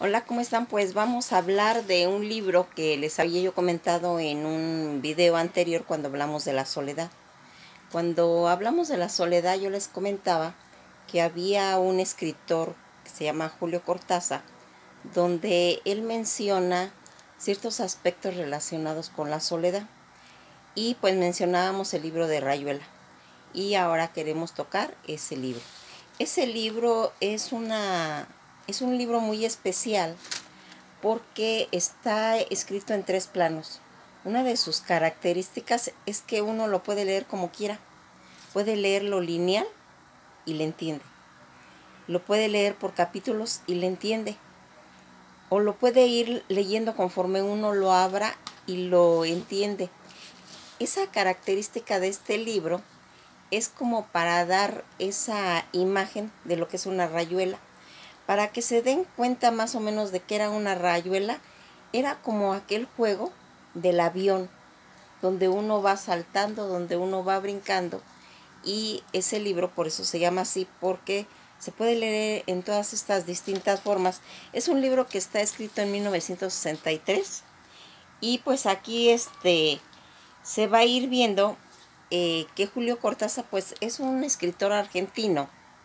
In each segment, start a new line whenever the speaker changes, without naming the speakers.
Hola, ¿cómo están? Pues vamos a hablar de un libro que les había yo comentado en un video anterior cuando hablamos de la soledad. Cuando hablamos de la soledad yo les comentaba que había un escritor que se llama Julio Cortázar, donde él menciona ciertos aspectos relacionados con la soledad. Y pues mencionábamos el libro de Rayuela. Y ahora queremos tocar ese libro. Ese libro es un libro muy especial porque está escrito en 3 planos. Una de sus características es que uno lo puede leer como quiera. Puede leerlo lineal y le entiende. Lo puede leer por capítulos y le entiende. O lo puede ir leyendo conforme uno lo abra y lo entiende. Esa característica de este libro es como para dar esa imagen de lo que es una rayuela. Para que se den cuenta más o menos de que era una rayuela, era como aquel juego del avión, donde uno va saltando, donde uno va brincando. Y ese libro por eso se llama así, porque se puede leer en todas estas distintas formas. Es un libro que está escrito en 1963 y pues aquí se va a ir viendo que Julio Cortázar pues es un escritor argentino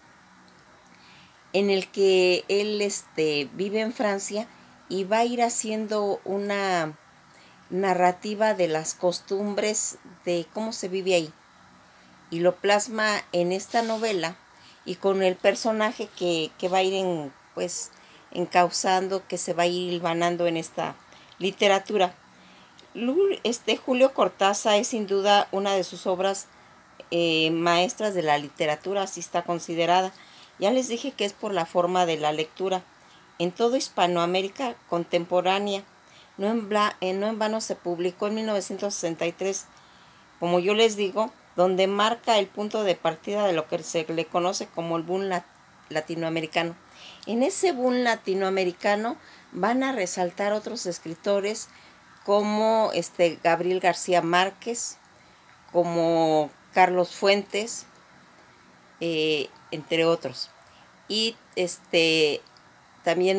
en el que él vive en Francia y va a ir haciendo una narrativa de las costumbres de cómo se vive ahí. Y lo plasma en esta novela y con el personaje que va a ir encauzando, que se va a ir hilvanando en esta literatura. Julio Cortázar es sin duda una de sus obras maestras de la literatura, así está considerada. Ya les dije que es por la forma de la lectura. En toda Hispanoamérica contemporánea, no en vano se publicó en 1963, como yo les digo, donde marca el punto de partida de lo que se le conoce como el boom latinoamericano. En ese boom latinoamericano van a resaltar otros escritores como Gabriel García Márquez, como Carlos Fuentes, entre otros. Y también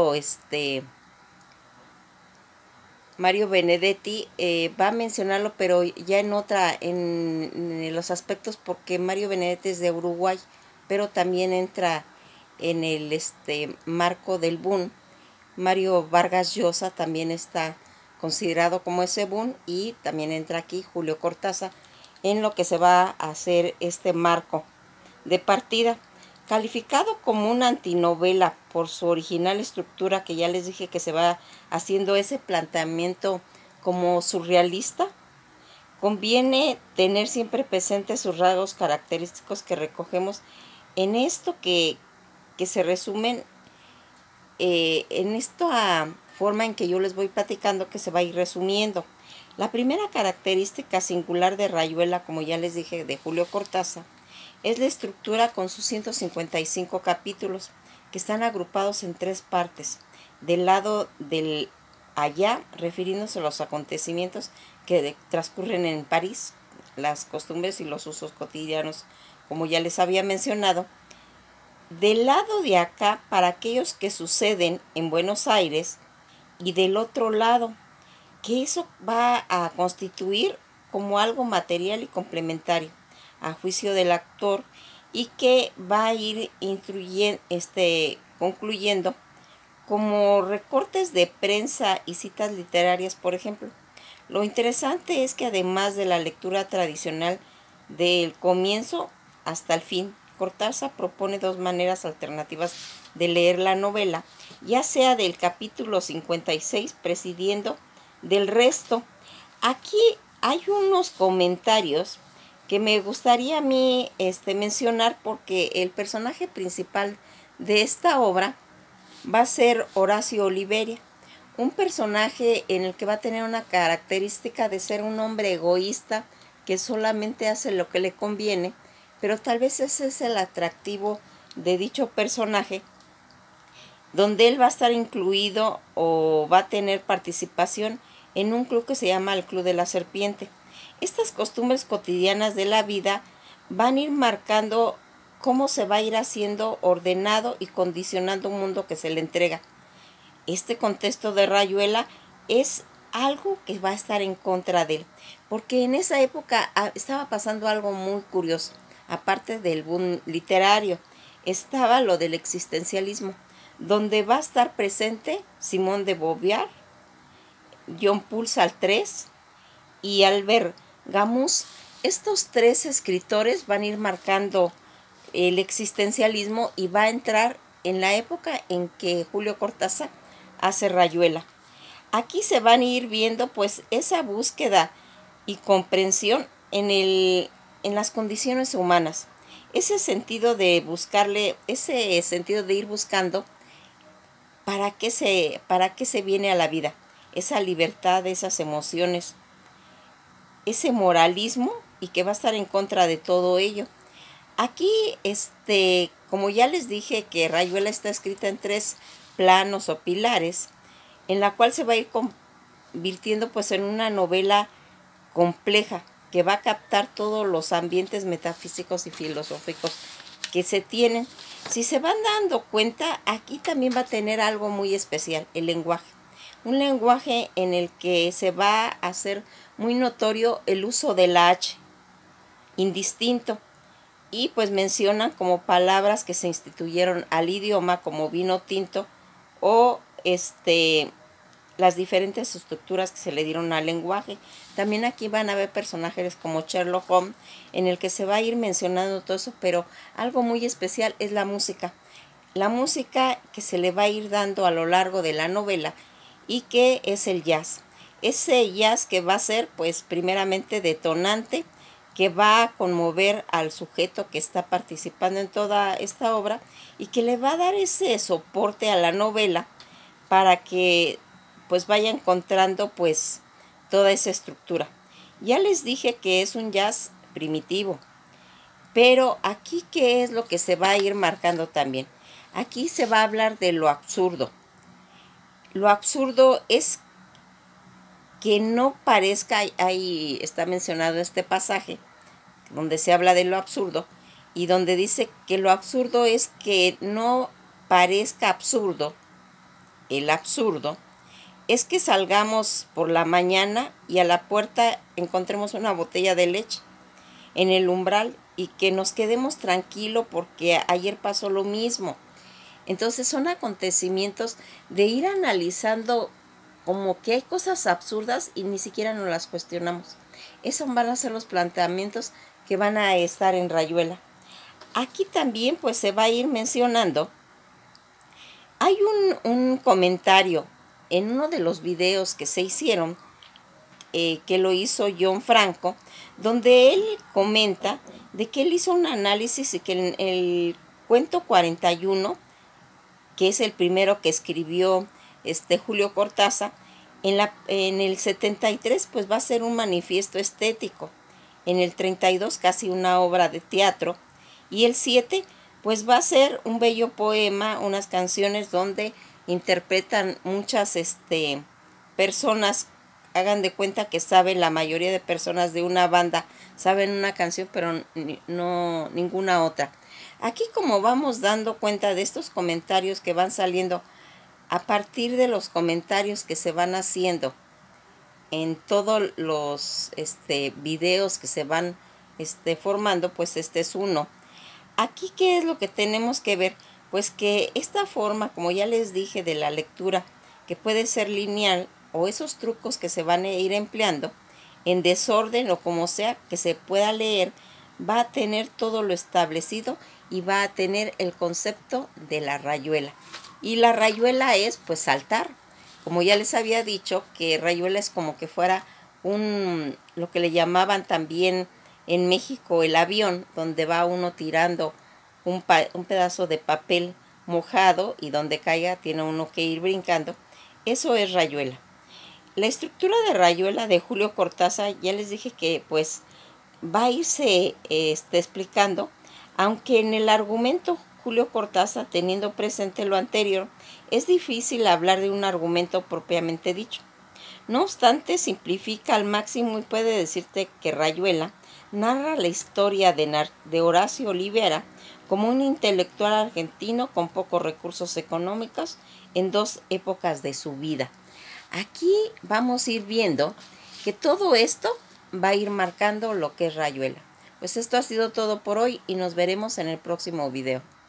Mario Benedetti va a mencionarlo, pero ya en los aspectos, porque Mario Benedetti es de Uruguay, pero también entra en el marco del boom. Mario Vargas Llosa también está considerado como ese boom, y también entra aquí Julio Cortázar en lo que se va a hacer este marco de partida. Calificado como una antinovela por su original estructura, que ya les dije que se va haciendo ese planteamiento como surrealista, conviene tener siempre presentes sus rasgos característicos que recogemos en esto que se resumen en esta forma en que yo les voy platicando, que se va a ir resumiendo. La primera característica singular de Rayuela, como ya les dije, de Julio Cortázar, es la estructura con sus 155 capítulos, que están agrupados en 3 partes. Del lado del allá, refiriéndose a los acontecimientos que transcurren en París, las costumbres y los usos cotidianos, como ya les había mencionado. Del lado de acá, para aquellos que suceden en Buenos Aires, y del otro lado, que eso va a constituir como algo material y complementario a juicio del actor, y que va a ir concluyendo como recortes de prensa y citas literarias, por ejemplo. Lo interesante es que además de la lectura tradicional del comienzo hasta el fin, Cortázar propone 2 maneras alternativas de leer la novela, ya sea del capítulo 56 presidiendo del resto. Aquí hay unos comentarios que me gustaría a mí mencionar, porque el personaje principal de esta obra va a ser Horacio Oliveria, un personaje en el que va a tener una característica de ser un hombre egoísta que solamente hace lo que le conviene, pero tal vez ese es el atractivo de dicho personaje, donde él va a estar incluido o va a tener participación en un club que se llama el Club de la Serpiente. Estas costumbres cotidianas de la vida van a ir marcando cómo se va a ir haciendo ordenado y condicionando un mundo que se le entrega. este contexto de Rayuela es algo que va a estar en contra de él, porque en esa época estaba pasando algo muy curioso. Aparte del boom literario, estaba lo del existencialismo, donde va a estar presente Simone de Beauvoir, Jean-Paul Sartre y Albert Camus. Estos tres escritores van a ir marcando el existencialismo y va a entrar en la época en que Julio Cortázar hace Rayuela. Aquí se van a ir viendo pues esa búsqueda y comprensión en las condiciones humanas. Ese sentido de buscarle, ese sentido de ir buscando para qué se viene a la vida. Esa libertad, esas emociones, ese moralismo y que va a estar en contra de todo ello. Aquí, como ya les dije que Rayuela está escrita en 3 planos o pilares, en la cual se va a ir convirtiendo pues en una novela compleja que va a captar todos los ambientes metafísicos y filosóficos que se tienen. Si se van dando cuenta, aquí también va a tener algo muy especial, el lenguaje. Un lenguaje en el que se va a hacer muy notorio el uso de la H, indistinto, y pues mencionan como palabras que se instituyeron al idioma como vino tinto o las diferentes estructuras que se le dieron al lenguaje. También aquí van a ver personajes como Sherlock Holmes, en el que se va a ir mencionando todo eso, pero algo muy especial es la música. La música que se le va a ir dando a lo largo de la novela y que es el jazz. Ese jazz que va a ser pues primeramente detonante, que va a conmover al sujeto que está participando en toda esta obra y que le va a dar ese soporte a la novela para que pues vaya encontrando pues toda esa estructura. Ya les dije que es un jazz primitivo, pero aquí ¿qué es lo que se va a ir marcando también? Aquí se va a hablar de lo absurdo. Lo absurdo es que no parezca, ahí está mencionado este pasaje, donde se habla de lo absurdo, y donde dice que lo absurdo es que no parezca absurdo. El absurdo es que salgamos por la mañana y a la puerta encontremos una botella de leche en el umbral y que nos quedemos tranquilos porque ayer pasó lo mismo. Entonces son acontecimientos de ir analizando como que hay cosas absurdas y ni siquiera nos las cuestionamos. Esos van a ser los planteamientos que van a estar en Rayuela. Aquí también pues se va a ir mencionando, hay un comentario en uno de los videos que se hicieron, que lo hizo John Franco, donde él comenta de que él hizo un análisis y que el cuento 41, que es el primero que escribió Julio Cortázar, en el 73 pues va a ser un manifiesto estético, en el 32 casi una obra de teatro, y el 7 pues va a ser un bello poema, unas canciones donde interpretan muchas personas. Hagan de cuenta que saben, la mayoría de personas de una banda saben una canción, pero no ninguna otra. Aquí como vamos dando cuenta de estos comentarios que van saliendo a partir de los comentarios que se van haciendo en todos los videos que se van formando, pues este es uno. Aquí, ¿qué es lo que tenemos que ver? Pues que esta forma, como ya les dije, de la lectura, que puede ser lineal, o esos trucos que se van a ir empleando, en desorden o como sea que se pueda leer, va a tener todo lo establecido y va a tener el concepto de la rayuela. Y la rayuela es pues saltar. Como ya les había dicho, que rayuela es como que fuera lo que le llamaban también en México el avión, donde va uno tirando un pedazo de papel mojado y donde caiga tiene uno que ir brincando. Eso es rayuela. La estructura de rayuela de Julio Cortázar, ya les dije que pues va a irse explicando, aunque en el argumento Julio Cortázar, teniendo presente lo anterior, es difícil hablar de un argumento propiamente dicho. No obstante, simplifica al máximo y puede decirte que Rayuela narra la historia de Horacio Olivera como un intelectual argentino con pocos recursos económicos en dos épocas de su vida. Aquí vamos a ir viendo que todo esto va a ir marcando lo que es Rayuela. Pues esto ha sido todo por hoy y nos veremos en el próximo video.